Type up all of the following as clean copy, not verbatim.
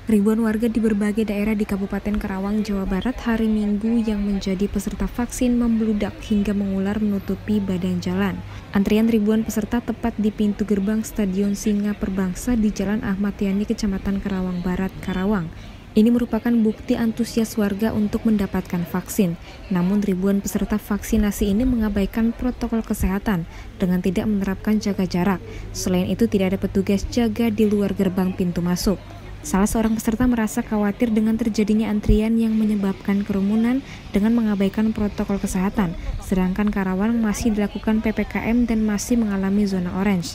Ribuan warga di berbagai daerah di Kabupaten Karawang, Jawa Barat hari Minggu yang menjadi peserta vaksin membludak hingga mengular menutupi badan jalan. Antrian ribuan peserta tepat di pintu gerbang Stadion Singa Perbangsa di Jalan Ahmad Yani, Kecamatan Karawang Barat, Karawang. Ini merupakan bukti antusias warga untuk mendapatkan vaksin. Namun ribuan peserta vaksinasi ini mengabaikan protokol kesehatan dengan tidak menerapkan jaga jarak. Selain itu tidak ada petugas jaga di luar gerbang pintu masuk. Salah seorang peserta merasa khawatir dengan terjadinya antrian yang menyebabkan kerumunan dengan mengabaikan protokol kesehatan, sedangkan Karawang masih dilakukan PPKM dan masih mengalami zona orange.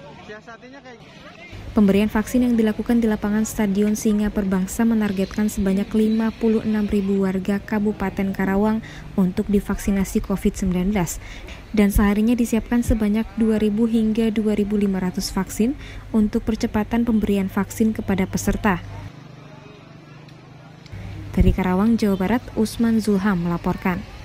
Pemberian vaksin yang dilakukan di lapangan Stadion Singa Perbangsa menargetkan sebanyak 56.000 warga Kabupaten Karawang untuk divaksinasi COVID-19. Dan seharinya disiapkan sebanyak 2.000 hingga 2.500 vaksin untuk percepatan pemberian vaksin kepada peserta. Dari Karawang, Jawa Barat, Usman Zulham melaporkan.